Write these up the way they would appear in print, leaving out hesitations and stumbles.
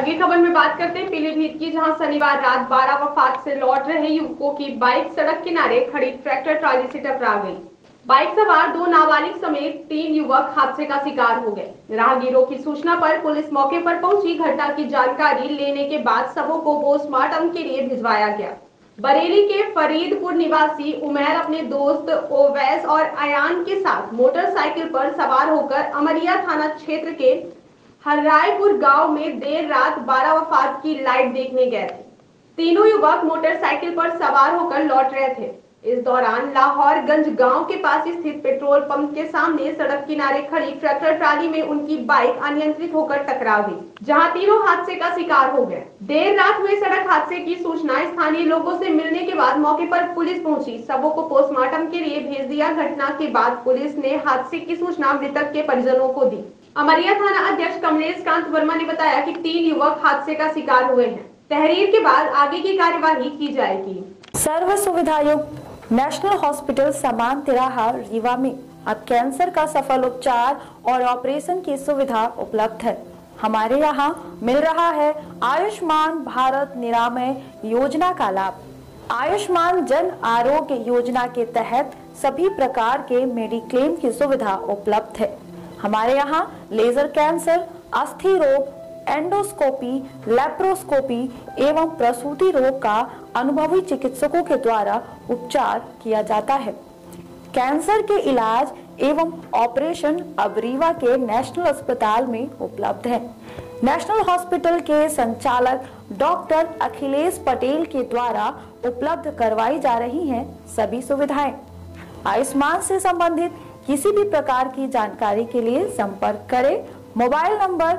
अगली खबर में बात करते हैं पीलीभीत की, जहां शनिवार रात 12 वफात से लौट रहे युवकों की बाइक सड़क किनारे खड़ी ट्रैक्टर ट्राली से टकरा गई। बाइक सवार 2 नाबालिग समेत 3 युवक हादसे का शिकार हो गए। राहगीरों की सूचना पर पुलिस मौके पर पहुंची। घटना की जानकारी लेने के बाद शवों को पोस्टमार्टम के लिए भिजवाया गया। बरेली के फरीदपुर निवासी उमैर अपने दोस्त ओवैस और अयान के साथ मोटरसाइकिल पर सवार होकर अमरिया थाना क्षेत्र के हररायपुर गांव में देर रात 12 वफात की लाइट देखने गए थे। तीनों युवक मोटरसाइकिल पर सवार होकर लौट रहे थे। इस दौरान लाहौरगंज गांव के पास स्थित पेट्रोल पंप के सामने सड़क किनारे खड़ी ट्रैक्टर ट्राली में उनकी बाइक अनियंत्रित होकर टकरा गई, जहां तीनों हादसे का शिकार हो गए। देर रात हुए सड़क हादसे की सूचना स्थानीय लोगों से मिलने के बाद मौके पर पुलिस पहुंची। सबों को पोस्टमार्टम के लिए भेज दिया। घटना के बाद पुलिस ने हादसे की सूचना मृतक के परिजनों को दी। अमरिया थाना अध्यक्ष कमलेश कांत वर्मा ने बताया कि 3 युवक हादसे का शिकार हुए हैं। तहरीर के बाद आगे की कार्यवाही की जाएगी। सर्व सुविधायुक्त नेशनल हॉस्पिटल समान तिराहा रीवा में अब कैंसर का सफल उपचार और ऑपरेशन की सुविधा उपलब्ध है। हमारे यहाँ मिल रहा है आयुष्मान भारत निरामय योजना का लाभ। आयुष्मान जन आरोग्य योजना के तहत सभी प्रकार के मेडिक्लेम की सुविधा उपलब्ध है। हमारे यहाँ लेजर कैंसर, अस्थि रोग, एंडोस्कोपी, लेप्रोस्कोपी एवं प्रसूति रोग का अनुभवी चिकित्सकों के द्वारा उपचार किया जाता है। कैंसर के इलाज एवं ऑपरेशन अब रीवा के नेशनल अस्पताल में उपलब्ध है। नेशनल हॉस्पिटल के संचालक डॉक्टर अखिलेश पटेल के द्वारा उपलब्ध करवाई जा रही हैं सभी सुविधाएं। आयुष्मान से संबंधित किसी भी प्रकार की जानकारी के लिए संपर्क करें मोबाइल नंबर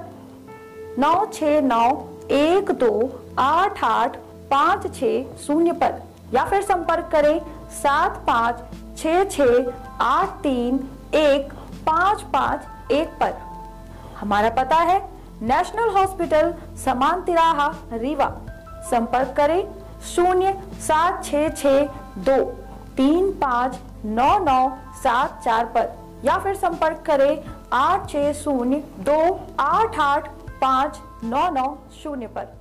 9691288560 पर या फिर संपर्क करें 7566831551 पर। हमारा पता है नेशनल हॉस्पिटल समान तिराहा रीवा। संपर्क करें 07662359974 पर या फिर संपर्क करें 8602885990 पर।